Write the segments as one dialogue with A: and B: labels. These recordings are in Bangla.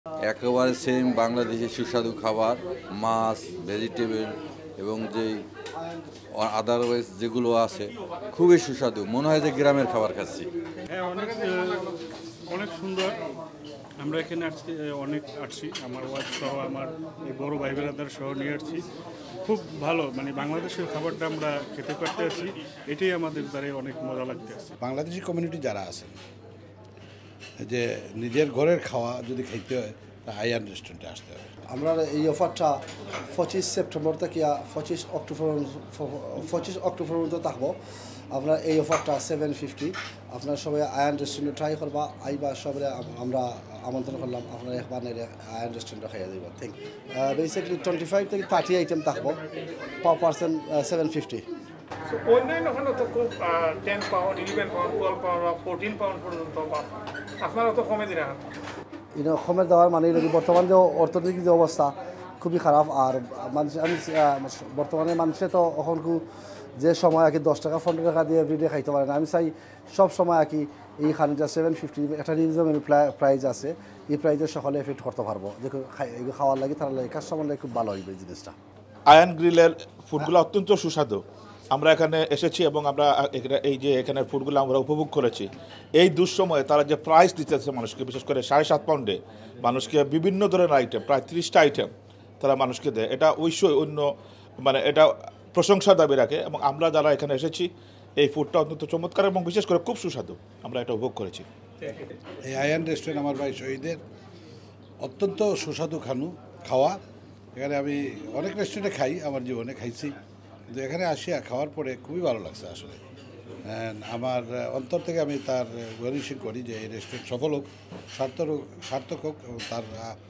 A: একেবারে সেম বাংলাদেশের সুস্বাদু খাবার, মাছ, ভেজিটেবল এবং যেই আদারওয়াইজ যেগুলো আছে খুবই সুস্বাদু, মনে হয় যে গ্রামের খাবার খাচ্ছি।
B: হ্যাঁ, অনেক সুন্দর। আমরা এখানে আসছি আমার ওয়াইফ সহ, আমার এই বড় ভাই বেড়াদার সহ নিয়ে আসছি। খুব ভালো, মানে বাংলাদেশের খাবারটা আমরা খেতে পারতে আছি, এটাই আমাদের দ্বারা অনেক মজা লাগতে আছে।
C: বাংলাদেশি কমিউনিটি যারা আছেন, যে নিজের ঘরের খাওয়া যদি খাইতে হয় তা আয়ান রেস্টুরেন্টে আসতে হবে।
D: আমরা এই অফারটা 25 সেপ্টেম্বর থেকে 25 অক্টোবর পর্যন্ত থাকবো। আমরা এই অফারটা 750, আপনারা সবাই আয়ান রেস্টুরেন্টে ট্রাই করবা, আইবা সবাই আমরা আমন্ত্রণ করলাম, আপনারা একবার আয়ান রেস্টুরেন্টে খাইয়া যাইবা। Thank you. বেসিক্যালি 25 থেকে 30 আইটেম থাকবো, পার পার্সন 750।
E: অন্যান্য ওখানে তো খুব 10 পাউন্ড, 11 পাউন্ড, 12 পাউন্ড বা 14 পাউন্ড পর্যন্ত আপনারা তো কমে দিলেন।
D: কমের দেওয়ার মানে বর্তমান যে অর্থনৈতিক যে অবস্থা খুবই খারাপ, আর মানুষ আমি বর্তমানে মানুষে তো এখন যে সময় আর কি 10 টাকা 15 টাকা দিয়ে এভরিডে খাইতে পারে না। আমি চাই সব সময় আর কি এই খানিটা 750 একটা রিজনেবল প্রাইস আছে, এই প্রাইসে সকলে এফেক্ট করতে পারবো, যে খাওয়ার লাগে তার লাগে কাস্টমার লাগে খুব ভালো হইবে জিনিসটা।
F: আয়ান গ্রিলের ফুডগুলো অত্যন্ত সুস্বাদু। আমরা এখানে এসেছি এবং আমরা এখানে ফুডগুলো আমরা উপভোগ করেছি। এই দুঃসময়ে তারা যে প্রাইস দিতেছে মানুষকে, বিশেষ করে 7.5 পাউন্ডে মানুষকে বিভিন্ন ধরনের আইটেম, প্রায় 30টা আইটেম তারা মানুষকে দেয়, এটা অবশ্যই এটা প্রশংসা দাবি রাখে। এবং আমরা যারা এখানে এসেছি এই ফুডটা অত্যন্ত চমৎকার এবং বিশেষ করে খুব সুস্বাদু, আমরা এটা উপভোগ করেছি।
C: এই আয়ান রেস্টুরেন্ট আমার ভাই শহীদের অত্যন্ত সুস্বাদু খাওয়া। এখানে আমি অনেক রেস্টুরেন্টে খাই, আমার জীবনে খাইছি, কিন্তু এখানে আসিয়া খাওয়ার পরে খুবই ভালো লাগছে আসলে। আমার অন্তর থেকে আমি তার ওয়েলিং করি যে এই রেস্টুরেন্ট সফল হোক, সার্থক হোক এবং তার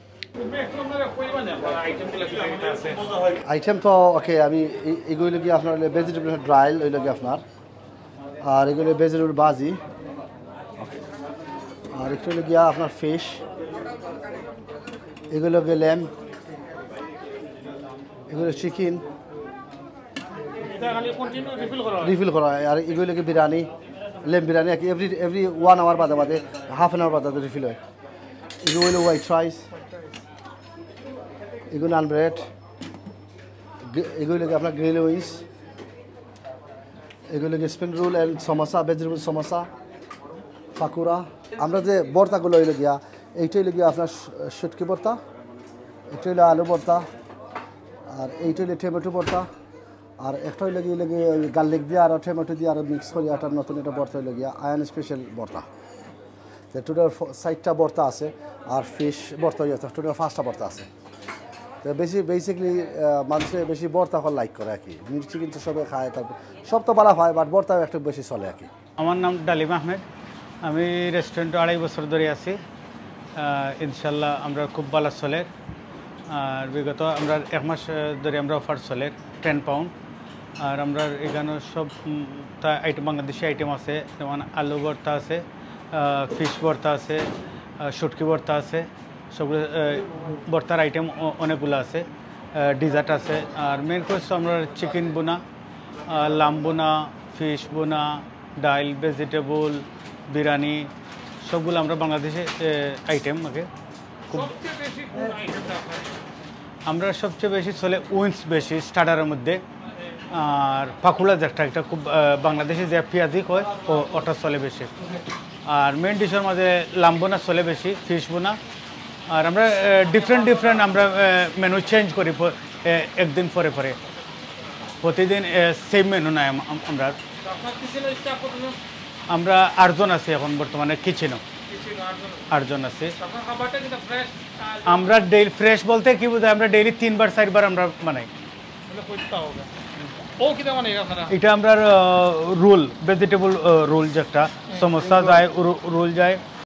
D: আইটেম তো ওকে। আমি এগুলো গিয়ে আপনার ভেজিটেবল ড্রাইল ওইগুলো গিয়ে আপনার, আর এগুলো ভেজিটেবল বাজি, আর একটু হলো গিয়া আপনার ফিশ, এগুলো গিয়ে ল্যাম্প, এগুলো চিকেন রিফিল করা, আর এগুলো গিয়ে বিরিয়ানি, ল্যাম্প বিরিয়ানি আর কি এভরি 1 আওয়ার বাদে হাফ অ্যান আওয়ার বাদে রিফিল হয়। এগুলো হলো হোয়াইট রাইস, এগুলো নান ব্রেড, এগুলো আপনার গ্রিল উইংস, এগুলো spring roll and samosa, vegetable samosa, pakora. আমরা যে ভর্তাগুলো হইলো গিয়া, এইটা হইলো গিয়া আপনার শুটকি ভর্তা, একটা হইলো আলু ভর্তা, আর এইটা হইলো টমেটো ভর্তা, আর একটা হইলো গিয়ে গার্লিক দিয়ে আর টমেটো দিয়ে আরও মিক্স করি একটা নতুন একটা ভর্তা হইলো গিয়া আয়ান স্পেশাল ভর্তা। যে টোটাল 6টা ভর্তা আছে, আর ফিশ ভর্তা হয়ে যাচ্ছে, টোটাল 5টা ভর্তা আছে। তো বেসিক্যালি মানুষের বেশি ভর্তা লাইক করে আর কি। মিষ্টি কিন্তু সবাই খায়, তারপর সব তো ভালো হয়, বাট ভর্তা একটু বেশি চলে আর কি।
G: আমার নাম ডালিম আহমেদ, আমি রেস্টুরেন্টে 2.5 বছর ধরে আছি। ইনশাল্লাহ আমরা খুব ভালো চলে, আর বিগত আমরা 1 মাস ধরে আমরা অফার চলে 10 পাউন্ড। আর আমরা এখানে সব আইটেম বাংলাদেশি আইটেম আছে, যেমন আলু ভর্তা আছে, ফিশ ভর্তা আছে, শুটকি ভর্তা আছে, সবগুলো ভর্তার আইটেম অনেকগুলো আছে, ডিজার্ট আছে। আর মেন কোর্স আমরা চিকেন বোনা, লাম বোনা, ফিশ বোনা, ডাইল, ভেজিটেবল, বিরিয়ানি, সবগুলো আমরা বাংলাদেশে আইটেম আগে খুব। আমরা সবচেয়ে বেশি চলে উইংস বেশি স্টার্টারের মধ্যে, আর পাকুড়া যেটা একটা খুব বাংলাদেশে যে পেঁয়াজি হয় ওটা চলে বেশি। আর মেন ডিশের মাঝে লাম বোনা চলে বেশি, ফিশ বোনা। আর আমরা ডিফারেন্ট আমরা মেনু চেঞ্জ করি একদিন পরে প্রতিদিন সেম মেনু নাই আমরা 8 জন আছি এখন বর্তমানে কিচেনও 8 জন আছি। আমরা ডেইলি ফ্রেশ বলতে কি বোঝায়, আমরা ডেইলি 3 বার 4 বার আমরা বানাই। এটা আমরা রোল, ভেজিটেবল রোল, যেটা সমোসা যায় রোল যায়,